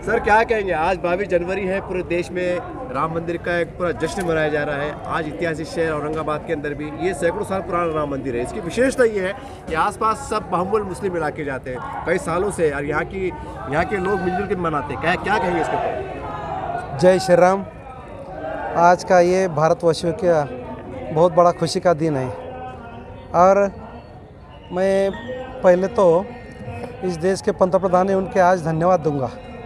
Sir क्या कहेंगे, आज 22 जनवरी है, पूरे देश में राम मंदिर का एक पूरा जश्न मनाया जा रहा है। आज ऐतिहासिक शहर औरंगाबाद के अंदर भी ये सैकड़ों साल पुराना राम मंदिर है। इसकी विशेषता ये है कि आसपास सब बहुमूल्य मुस्लिम इलाके जाते हैं कई सालों से, और यहाँ के लोग मिलजुल के मनाते हैं। क्या कहेंगे इसके ऊपर? जय श्री राम। आज का ये भारतवर्षियों का बहुत बड़ा खुशी का दिन है, और मैं पहले तो इस देश के पंतप्रधान है उनके आज धन्यवाद दूंगा।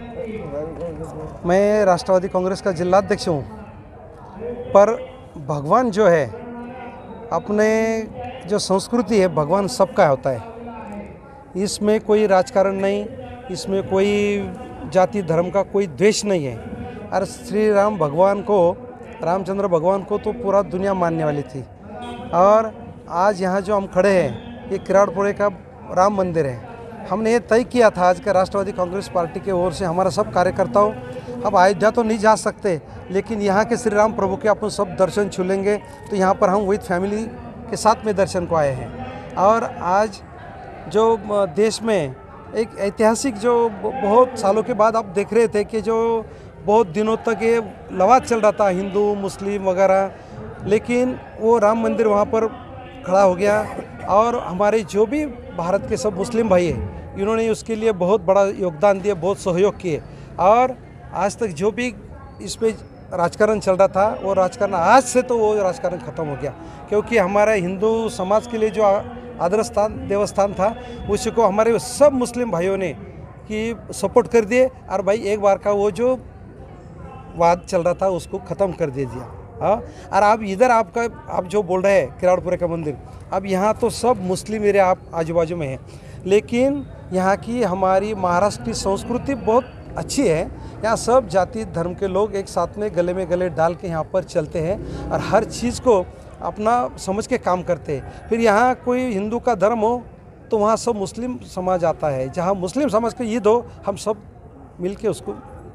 मैं राष्ट्रवादी कांग्रेस का जिलाध्यक्ष हूँ, पर भगवान जो है, अपने जो संस्कृति है, भगवान सबका होता है। इसमें कोई राजकारण नहीं, इसमें कोई जाति धर्म का कोई द्वेष नहीं है। और श्री राम भगवान को, रामचंद्र भगवान को तो पूरा दुनिया मानने वाली थी। और आज यहाँ जो हम खड़े हैं, ये किराड़पुरे का राम मंदिर है। हमने ये तय किया था आज का राष्ट्रवादी कांग्रेस पार्टी के ओर से, हमारा सब कार्यकर्ताओं, अब अयोध्या तो नहीं जा सकते, लेकिन यहाँ के श्री राम प्रभु के अपन सब दर्शन छू लेंगे। तो यहाँ पर हम विद फैमिली के साथ में दर्शन को आए हैं। और आज जो देश में एक ऐतिहासिक, जो बहुत सालों के बाद आप देख रहे थे कि जो बहुत दिनों तक ये लड़ाई चल रहा था हिंदू मुस्लिम वगैरह, लेकिन वो राम मंदिर वहाँ पर खड़ा हो गया। और हमारे जो भी भारत के सब मुस्लिम भाई हैं, इन्होंने उसके लिए बहुत बड़ा योगदान दिया, बहुत सहयोग किए। और आज तक जो भी इस पे राजकारण चल रहा था, वो राजकारण आज से तो वो राजकारण ख़त्म हो गया, क्योंकि हमारे हिंदू समाज के लिए जो आदर स्थान देवस्थान था, उसको हमारे सब मुस्लिम भाइयों ने कि सपोर्ट कर दिए। और भाई एक बार का वो जो वाद चल रहा था उसको ख़त्म कर दे दिया। हाँ, और आप इधर आप जो बोल रहे हैं किराड़पुरे का मंदिर, अब यहाँ तो सब मुस्लिम एरिया आप आजू बाजू में है, लेकिन यहाँ की हमारी महाराष्ट्र की संस्कृति बहुत अच्छी है। यहाँ सब जाति धर्म के लोग एक साथ में गले में गले डाल के यहाँ पर चलते हैं, और हर चीज़ को अपना समझ के काम करते हैं। फिर यहाँ कोई हिंदू का धर्म हो तो वहाँ सब मुस्लिम समाज आता है, जहाँ मुस्लिम समाज का ईद हो, हम सब मिल के उसको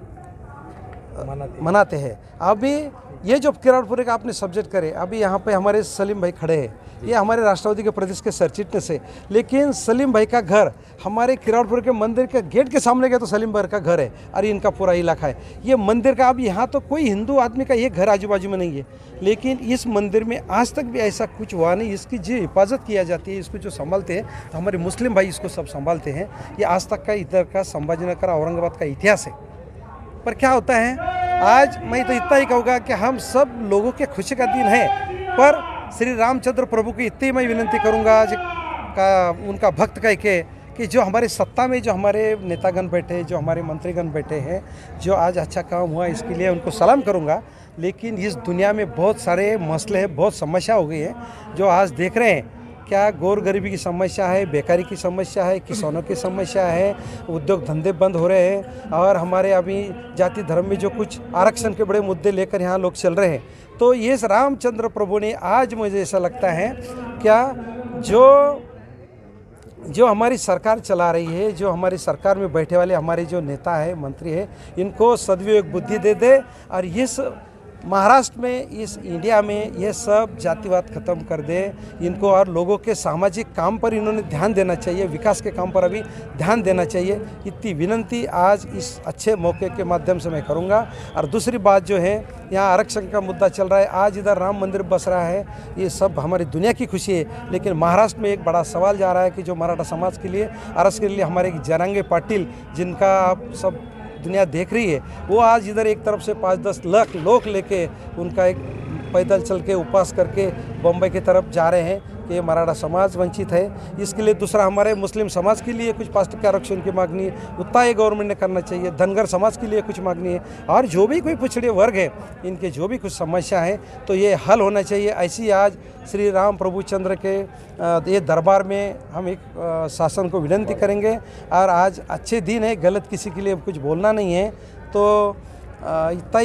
मनाते हैं। अभी ये जो किराड़पुरे का आपने सब्जेक्ट करे, अभी यहाँ पे हमारे सलीम भाई खड़े हैं, ये हमारे राष्ट्रवादी के प्रदेश के सरचिटनीस है। लेकिन सलीम भाई का घर हमारे किराड़पुरे के मंदिर के गेट के सामने गए तो सलीम भाई का घर है, और इनका पूरा इलाका है ये मंदिर का। अब यहाँ तो कोई हिंदू आदमी का ये घर आजू बाजू में नहीं है, लेकिन इस मंदिर में आज तक भी ऐसा कुछ हुआ नहीं। इसकी जो हिफाजत किया जाती है, इसको जो संभालते हैं, तो हमारे मुस्लिम भाई इसको सब संभालते हैं। ये आज तक का इधर का संभाजीनगर औरंगाबाद का इतिहास है। पर क्या होता है, आज मैं तो इतना ही कहूँगा कि हम सब लोगों के खुशी का दिन है, पर श्री रामचंद्र प्रभु की इतनी मैं विनती करूँगा आज का उनका भक्त कह के, कि जो हमारे सत्ता में जो हमारे नेतागण बैठे, जो हमारे मंत्रीगण बैठे हैं, जो आज अच्छा काम हुआ इसके लिए उनको सलाम करूँगा। लेकिन इस दुनिया में बहुत सारे मसले हैं, बहुत समस्या हो गई है, जो आज देख रहे हैं। क्या गौर गरीबी की समस्या है, बेकारी की समस्या है, किसानों की समस्या है, उद्योग धंधे बंद हो रहे हैं, और हमारे अभी जाति धर्म में जो कुछ आरक्षण के बड़े मुद्दे लेकर यहाँ लोग चल रहे हैं। तो ये रामचंद्र प्रभु ने आज, मुझे ऐसा लगता है, क्या जो हमारी सरकार चला रही है, जो हमारी सरकार में बैठे वाले हमारे जो नेता है, मंत्री है, इनको सद्विवेक बुद्धि दे दे, और इस महाराष्ट्र में, इस इंडिया में ये सब जातिवाद खत्म कर दे इनको, और लोगों के सामाजिक काम पर इन्होंने ध्यान देना चाहिए, विकास के काम पर अभी ध्यान देना चाहिए। इतनी विनती आज इस अच्छे मौके के माध्यम से मैं करूँगा। और दूसरी बात जो है, यहाँ आरक्षण का मुद्दा चल रहा है, आज इधर राम मंदिर बस रहा है, ये सब हमारी दुनिया की खुशी है। लेकिन महाराष्ट्र में एक बड़ा सवाल जा रहा है कि जो मराठा समाज के लिए, आरक्षण के लिए हमारे जरांगे पाटिल, जिनका आप सब दुनिया देख रही है, वो आज इधर एक तरफ से 5-10 लाख लोग लेके उनका एक पैदल चल के उपवास करके बम्बई की तरफ जा रहे हैं कि ये मराठा समाज वंचित है। इसके लिए दूसरा हमारे मुस्लिम समाज के लिए कुछ 5% आरक्षण की मांगनी है, उतना ही गवर्नमेंट ने करना चाहिए। धनगर समाज के लिए कुछ मांगनी है, और जो भी कोई पिछड़े वर्ग है, इनके जो भी कुछ समस्या है, तो ये हल होना चाहिए। ऐसी आज श्री राम प्रभु चंद्र के ये दरबार में हम एक शासन को विनती करेंगे। और आज अच्छे दिन है, गलत किसी के लिए कुछ बोलना नहीं है, तो इतना ही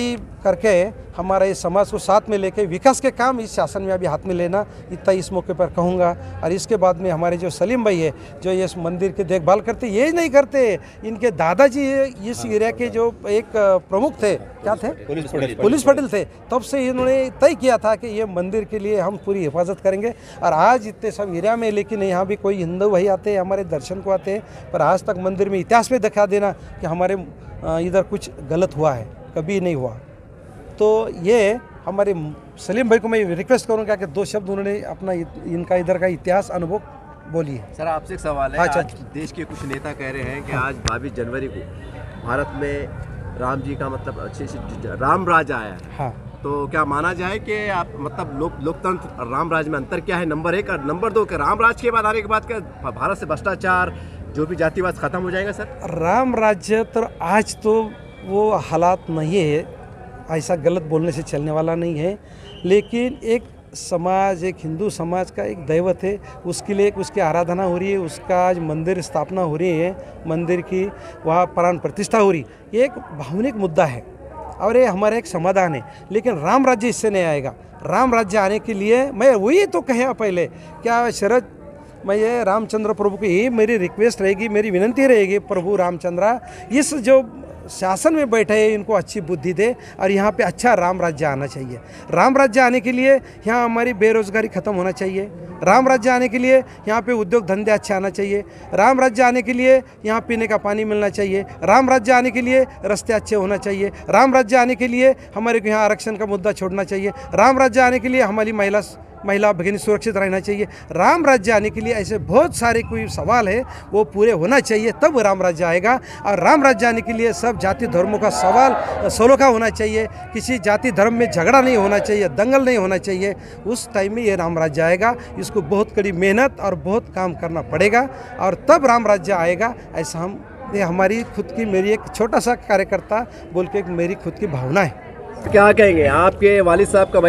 करके हमारा इस समाज को साथ में लेके विकास के काम इस शासन में अभी हाथ में लेना, इतना इस मौके पर कहूँगा। और इसके बाद में हमारे जो सलीम भाई है जो इस मंदिर की देखभाल करते, ये नहीं करते, इनके दादाजी इस एरिया के जो एक प्रमुख थे, क्या थे, पुलिस पटेल थे, तब से इन्होंने तय किया था कि ये मंदिर के लिए हम पूरी हिफाजत करेंगे। और आज इतने सब एरिया में, लेकिन यहाँ भी कोई हिंदू भाई आते हैं, हमारे दर्शन को आते हैं, पर आज तक मंदिर में इतिहास में दिखा देना कि हमारे इधर कुछ गलत हुआ है, कभी नहीं हुआ। तो ये हमारे सलीम भाई को मैं रिक्वेस्ट करूँगा कि 2 शब्द उन्होंने अपना इनका इधर का इतिहास अनुभव बोलिए। सर आपसे एक सवाल है, आज देश के कुछ नेता कह रहे हैं कि आज 22 जनवरी को भारत में राम जी का मतलब अच्छे से राम राज आया है। हाँ, तो क्या माना जाए कि आप मतलब लोकतंत्र और राम राज में अंतर क्या है, नंबर 1, और नंबर 2 कि राम राज के बाद आने के बाद क्या भारत से भ्रष्टाचार जो भी जातिवाद खत्म हो जाएगा? सर राम राज्य तो आज तो वो हालात नहीं है, ऐसा गलत बोलने से चलने वाला नहीं है, लेकिन एक समाज, एक हिंदू समाज का एक दैवत है, उसके लिए उसकी आराधना हो रही है, उसका आज मंदिर स्थापना हो रही है, मंदिर की वहाँ प्राण प्रतिष्ठा हो रही, ये एक भावनिक मुद्दा है और ये हमारा एक समाधान है। लेकिन राम राज्य इससे नहीं आएगा। राम राज्य आने के लिए मैं वही तो कहा पहले, क्या शरद, मैं ये रामचंद्र प्रभु की ही मेरी रिक्वेस्ट रहेगी, मेरी विनंती रहेगी, प्रभु रामचंद्र इस जो शासन में बैठे हैं इनको अच्छी बुद्धि दे और यहाँ पे अच्छा राम राज्य आना चाहिए। राम राज्य आने के लिए यहाँ हमारी बेरोजगारी खत्म होना चाहिए। राम राज्य आने के लिए यहाँ पे उद्योग धंधे अच्छे आना चाहिए। राम राज्य आने के लिए यहाँ पीने का पानी मिलना चाहिए। राम राज्य आने के लिए रास्ते अच्छे होना चाहिए। राम राज्य आने के लिए हमारे को यहाँ आरक्षण का मुद्दा छोड़ना चाहिए। राम राज्य आने के लिए हमारी महिला भगिनी सुरक्षित रहना चाहिए। राम राज्य आने के लिए ऐसे बहुत सारे कोई सवाल है वो पूरे होना चाहिए, तब राम राज्य आएगा। और राम राज्य आने के लिए सब जाति धर्मों का सवाल सलोखा होना चाहिए, किसी जाति धर्म में झगड़ा नहीं होना चाहिए, दंगल नहीं होना चाहिए। उस टाइम में ये राम राज्य आएगा। इसको बहुत कड़ी मेहनत और बहुत काम करना पड़ेगा और तब राम राज्य आएगा। ऐसा ये हमारी खुद की, मेरी एक छोटा सा कार्यकर्ता बोल के एक मेरी खुद की भावना है। तो क्या कहेंगे आपके वालिद साहब का? मैं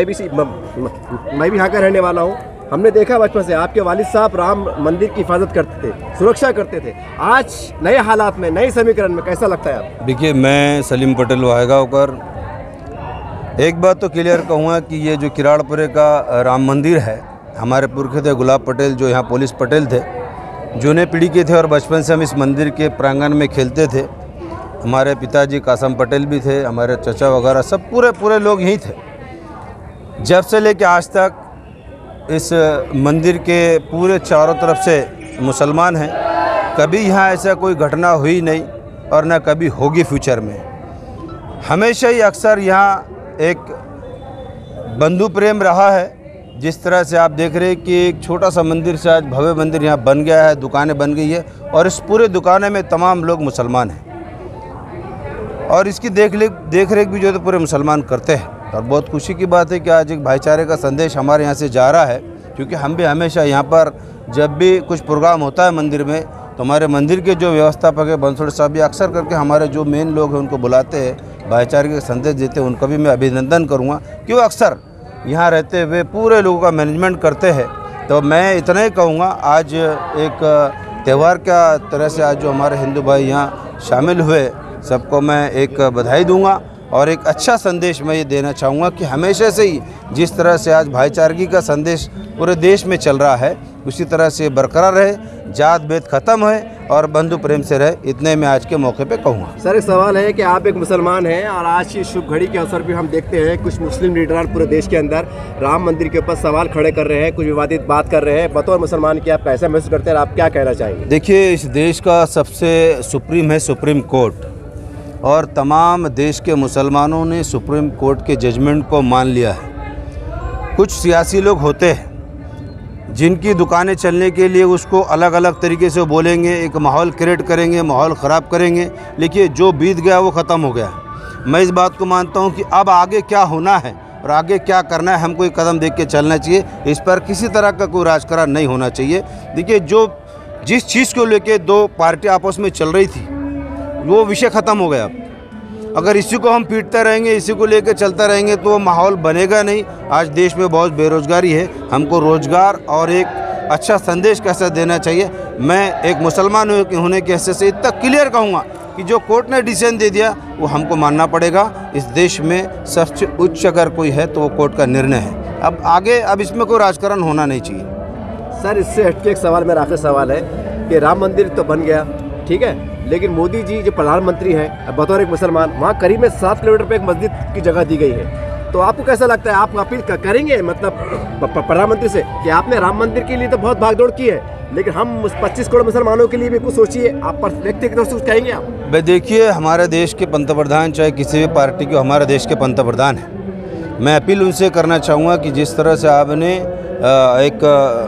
भी यहाँ का रहने वाला हूँ। हमने देखा बचपन से आपके वालिद साहब राम मंदिर की हिफाजत करते थे, सुरक्षा करते थे। आज नए हालात में, नए समीकरण में कैसा लगता है आपको? देखिए, मैं सलीम पटेल वाहेगांवकर एक बात तो क्लियर कहूँगा कि ये जो किराड़पुरे का राम मंदिर है, हमारे पुरखे थे गुलाब पटेल जो यहाँ पुलिस पटेल थे, जूने पीढ़ी के थे और बचपन से हम इस मंदिर के प्रांगण में खेलते थे। हमारे पिताजी कासम पटेल भी थे, हमारे चचा वगैरह सब पूरे लोग यहीं थे। जब से लेके आज तक इस मंदिर के पूरे चारों तरफ से मुसलमान हैं। कभी यहाँ ऐसा कोई घटना हुई नहीं और न कभी होगी फ्यूचर में। हमेशा ही अक्सर यहाँ एक बंधु प्रेम रहा है। जिस तरह से आप देख रहे हैं कि एक छोटा सा मंदिर से आज भव्य मंदिर यहाँ बन गया है, दुकानें बन गई है और इस पूरे दुकानें में तमाम लोग मुसलमान हैं और इसकी देख रेख भी जो तो पूरे मुसलमान करते हैं। और बहुत खुशी की बात है कि आज एक भाईचारे का संदेश हमारे यहाँ से जा रहा है, क्योंकि हम भी हमेशा यहाँ पर जब भी कुछ प्रोग्राम होता है मंदिर में तो हमारे मंदिर के जो व्यवस्थापक है बंसोड़ साहब भी अक्सर करके हमारे जो मेन लोग हैं उनको बुलाते हैं, भाईचारे का संदेश देते हैं। उनका भी मैं अभिनंदन करूँगा कि वो अक्सर यहाँ रहते हुए पूरे लोगों का मैनेजमेंट करते हैं। तो मैं इतना ही कहूँगा, आज एक त्यौहार का तरह से आज जो हमारे हिंदू भाई यहाँ शामिल हुए, सबको मैं एक बधाई दूंगा और एक अच्छा संदेश मैं ये देना चाहूँगा कि हमेशा से ही जिस तरह से आज भाईचारगी का संदेश पूरे देश में चल रहा है उसी तरह से बरकरार रहे, जात भेद खत्म है और बंधु प्रेम से रहे। इतने में आज के मौके पे कहूँगा। सर एक सवाल है कि आप एक मुसलमान हैं और आज की शुभ घड़ी के अवसर पे हम देखते हैं कुछ मुस्लिम लीडर पूरे देश के अंदर राम मंदिर के ऊपर सवाल खड़े कर रहे हैं, कुछ विवादित बात कर रहे हैं। बतौर मुसलमान की आप कैसा महसूस करते हैं, आप क्या कहना चाहेंगे? देखिए, इस देश का सबसे सुप्रीम है सुप्रीम कोर्ट और तमाम देश के मुसलमानों ने सुप्रीम कोर्ट के जजमेंट को मान लिया है। कुछ सियासी लोग होते हैं जिनकी दुकानें चलने के लिए उसको अलग अलग तरीके से बोलेंगे, एक माहौल क्रिएट करेंगे, माहौल ख़राब करेंगे। लेकिन जो बीत गया वो ख़त्म हो गया। मैं इस बात को मानता हूँ कि अब आगे क्या होना है और आगे क्या करना है, हमको एक कदम देख के चलना चाहिए। इस पर किसी तरह का कोई राजकारण नहीं होना चाहिए। देखिए, जिस चीज़ को लेके दो पार्टी आपस में चल रही थी वो विषय ख़त्म हो गया। अगर इसी को हम पीटते रहेंगे, इसी को लेकर चलता रहेंगे तो वो माहौल बनेगा नहीं। आज देश में बहुत बेरोज़गारी है, हमको रोज़गार और एक अच्छा संदेश कैसा देना चाहिए। मैं एक मुसलमान होने की हैसियत से इतना क्लियर कहूँगा कि जो कोर्ट ने डिसीजन दे दिया वो हमको मानना पड़ेगा। इस देश में सबसे उच्च अगर कोई है तो वो कोर्ट का निर्णय है। अब आगे अब इसमें कोई राजकारण होना नहीं चाहिए। सर, इससे हटके एक सवाल, मेरा आखिरी सवाल है कि राम मंदिर तो बन गया, ठीक है, लेकिन मोदी जी जो प्रधानमंत्री हैं बतौर एक मुसलमान, वहाँ करीब में 7 किलोमीटर पे एक मस्जिद की जगह दी गई है। तो आपको कैसा लगता है, आप अपील करेंगे मतलब प्रधानमंत्री से कि आपने राम मंदिर के लिए तो बहुत भागदौड़ की है, लेकिन हम 25 करोड़ मुसलमानों के लिए भी कुछ सोचिए, आप व्यक्ति की तरफ से कुछ कहेंगे आप? भाई देखिए, हमारे देश के पंतप्रधान चाहे किसी भी पार्टी के हमारे देश के पंतप्रधान हैं, मैं अपील उनसे करना चाहूँगा कि जिस तरह से आपने एक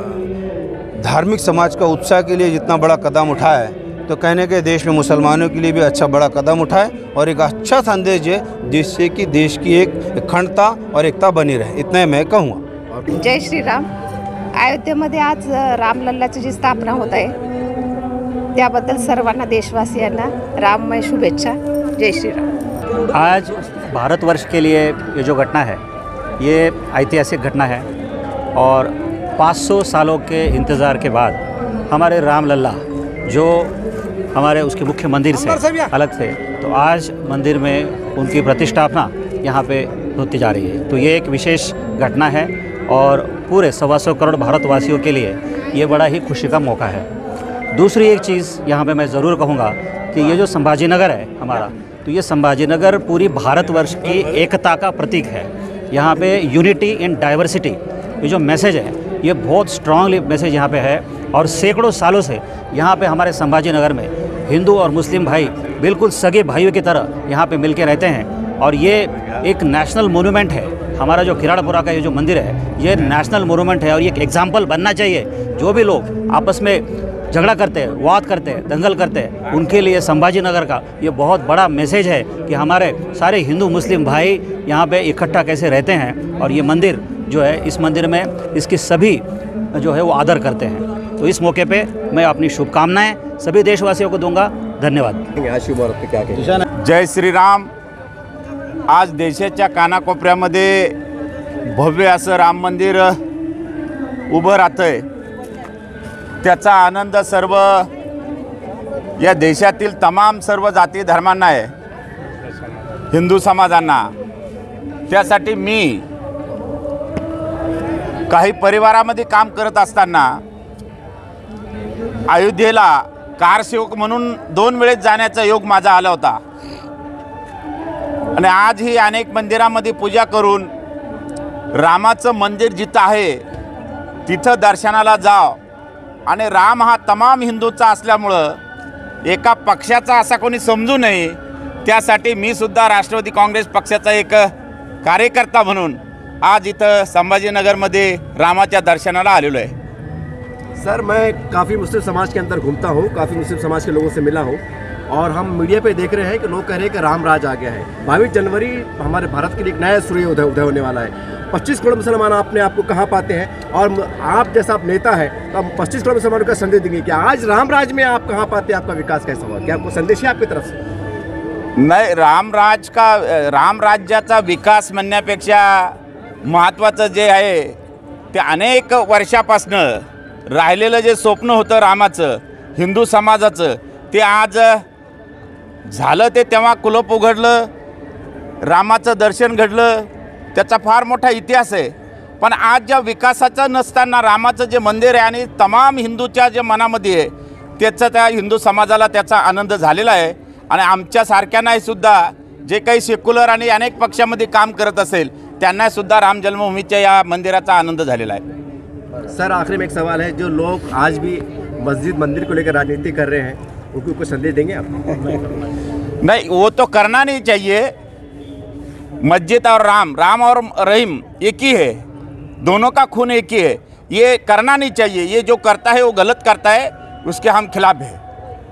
धार्मिक समाज का उत्साह के लिए जितना बड़ा कदम उठाया है, तो कहने के देश में मुसलमानों के लिए भी अच्छा बड़ा कदम उठाए और एक अच्छा संदेश है जिससे कि देश की एक अखंडता और एकता बनी रहे। इतना मैं कहूँगा। जय श्रीराम। अयोध्येमध्ये आज रामलल्लाची जी स्थापना होत आहे त्याबद्दल सर्वांना देशवासियांना राममय शुभेच्छा। जय श्रीराम। आज भारतवर्ष के लिए ये जो घटना है ये ऐतिहासिक घटना है और 500 सालों के इंतज़ार के बाद हमारे रामलल्ला जो हमारे उसके मुख्य मंदिर से अलग थे, तो आज मंदिर में उनकी प्रतिष्ठापना यहाँ पे होती जा रही है। तो ये एक विशेष घटना है और पूरे 125 करोड़ भारतवासियों के लिए ये बड़ा ही खुशी का मौका है। दूसरी एक चीज़ यहाँ पे मैं ज़रूर कहूँगा कि ये जो संभाजीनगर है हमारा, तो ये संभाजीनगर पूरी भारतवर्ष की एकता का प्रतीक है। यहाँ पे यूनिटी इन डाइवर्सिटी ये जो मैसेज है ये बहुत स्ट्रांगली मैसेज यहाँ पे है और सैकड़ों सालों से यहाँ पे हमारे संभाजीनगर में हिंदू और मुस्लिम भाई बिल्कुल सगे भाइयों की तरह यहाँ पे मिलके रहते हैं और ये एक नेशनल मोनूमेंट है। हमारा जो किराड़पुरा का ये जो मंदिर है ये नेशनल मोनूमेंट है और ये एक एग्जाम्पल बनना चाहिए। जो भी लोग आपस में झगड़ा करते हैं, वाद करते हैं, दंगल करते हैं, उनके लिए संभाजीनगर का ये बहुत बड़ा मैसेज है कि हमारे सारे हिंदू मुस्लिम भाई यहाँ पे इकट्ठा कैसे रहते हैं और ये मंदिर जो है, इस मंदिर में इसकी सभी जो है वो आदर करते हैं। तो इस मौके पे मैं अपनी शुभकामनाएं सभी देशवासियों को दूंगा। धन्यवाद। क्या कहेंगे? जय श्रीराम। आज देशाच्या कानाकोपऱ्यामध्ये भव्य असं राम मंदिर उभं राहतंय, त्याचा आनंद सर्व या देशातील तमाम सर्व जाती धर्मांना आहे, हिंदू समाजांना। त्यासाठी मी काही परिवारामध्ये काम करत असताना अयोध्येला कारसेवक म्हणून 2 वेळेस जाण्याचा योग माझा आला होता आणि आजही अनेक मंदिरामध्ये पूजा करून रामाचं मंदिर जिथं आहे तिथं दर्शनाला जाव आणि राम हा तमाम हिंदूचा असल्यामुळं एका पक्षाचा असा कोणी समजू नये, त्यासाठी मी सुद्धा राष्ट्रवादी काँग्रेस पक्षाचा एक कार्यकर्ता म्हणून आज इथं संभाजीनगरमध्ये रामाच्या दर्शनाला आलेलो आहे। सर, मैं काफ़ी मुस्लिम समाज के अंदर घूमता हूँ, काफ़ी मुस्लिम समाज के लोगों से मिला हूँ और हम मीडिया पे देख रहे हैं कि लोग कह रहे हैं कि राम राज आ गया है। 22 जनवरी हमारे भारत के लिए एक नया सूर्य उदय होने वाला है। 25 करोड़ मुसलमान अपने आप को कहाँ पाते हैं और आप जैसा आप नेता है तो आप 25 करोड़ मुसलमानों का संदेश देंगे कि आज राम राज में आप कहाँ पाते हैं, आपका विकास कैसा हुआ, क्या आपको संदेश है आपकी तरफ से? नाही, राम राज्याचा विकास म्हणण्यापेक्षा महत्त्वाचं जे आहे ते अनेक वर्षापासनं राहिलेलं जे स्वप्न होतं रामाचं, हिंदू समाजाचं, ते आज झालं। ते तेव्हा कुलूप उघडलं, रामाचं दर्शन घडलं, त्याचा फार मोठा इतिहास आहे। पण आज ज्या विकासाचं नसताना रामाचं जे मंदिर आहे आणि तमाम हिंदूच्या जे मनामध्ये आहे त्याचा त्या हिंदू समाजाला त्याचा आनंद झालेला आहे आणि आमच्यासारख्यांनाही सुद्धा जे काही सेक्युलर आणि अनेक पक्षामध्ये काम करत असेल त्यांना सुद्धा राम जन्मभूमीच्या या मंदिराचा आनंद झालेला आहे। सर, आखिरी में एक सवाल है, जो लोग आज भी मंदिर को लेकर राजनीति कर रहे हैं उनको कुछ संदेश देंगे आप? नहीं, वो तो करना नहीं चाहिए। मस्जिद और राम और रहीम एक ही है, दोनों का खून एक ही है, ये करना नहीं चाहिए। ये जो करता है वो गलत करता है, उसके हम खिलाफ है।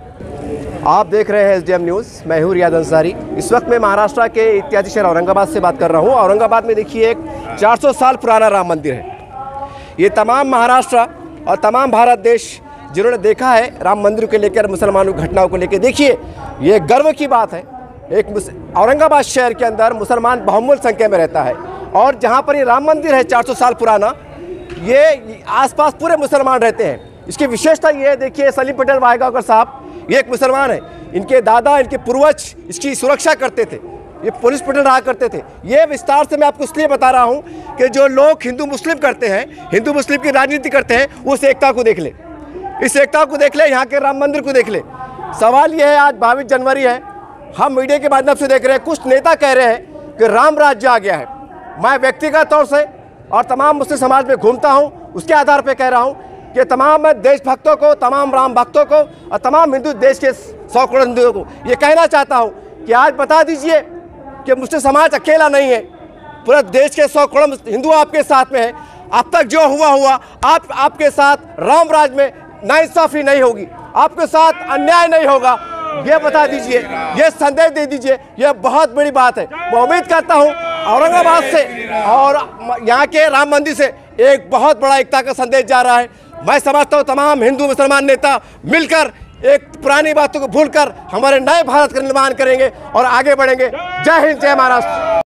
आप देख रहे हैं SDM न्यूज़, मैं हूँ रियाद अंसारी। इस वक्त मैं महाराष्ट्र के इत्यादि शहर औरंगाबाद से बात कर रहा हूँ। औरंगाबाद में देखिए एक 400 साल पुराना राम मंदिर है। ये तमाम महाराष्ट्र और तमाम भारत देश जिन्होंने देखा है राम मंदिर को लेकर, मुसलमानों की घटनाओं को लेकर, देखिए ये गर्व की बात है। एक औरंगाबाद शहर के अंदर मुसलमान बहुमूल्य संख्या में रहता है और जहाँ पर ये राम मंदिर है 400 साल पुराना, ये आसपास पूरे मुसलमान रहते हैं। इसकी विशेषता ये है, देखिए सलीम पटेल वाहेगांवकर साहब, ये एक मुसलमान है, इनके दादा, इनके पूर्वज इसकी सुरक्षा करते थे, ये पुलिस पटेल रहा करते थे। ये विस्तार से मैं आपको इसलिए बता रहा हूँ कि जो लोग हिंदू मुस्लिम करते हैं, हिंदू मुस्लिम की राजनीति करते हैं, उस एकता को देख ले, इस एकता को देख ले, यहाँ के राम मंदिर को देख ले। सवाल ये है, आज 22 जनवरी है, हम मीडिया के माध्यम से देख रहे हैं, कुछ नेता कह रहे हैं कि राम राज्य आ गया है। मैं व्यक्तिगत तौर से और तमाम मुस्लिम समाज में घूमता हूँ, उसके आधार पर कह रहा हूँ कि तमाम देशभक्तों को, तमाम राम भक्तों को और तमाम हिंदू देश के 100 करोड़ हिंदुओं को ये कहना चाहता हूँ कि आज बता दीजिए कि मुस्लिम समाज अकेला नहीं है, पूरा देश के 100 करोड़ हिंदू आपके साथ में है। अब तक जो हुआ आपके साथ राम राज में नाइंसाफ़ी नहीं होगी, आपके साथ अन्याय नहीं होगा, ये बता दीजिए, ये संदेश दे दीजिए, ये बहुत बड़ी बात है। मैं उम्मीद करता हूँ औरंगाबाद से और यहाँ के राम मंदिर से एक बहुत बड़ा एकता का संदेश जा रहा है। मैं समझता हूँ तमाम हिंदू मुसलमान नेता मिलकर एक पुरानी बातों को भूलकर हमारे नए भारत का निर्माण करेंगे और आगे बढ़ेंगे। जय हिंद, जय महाराष्ट्र।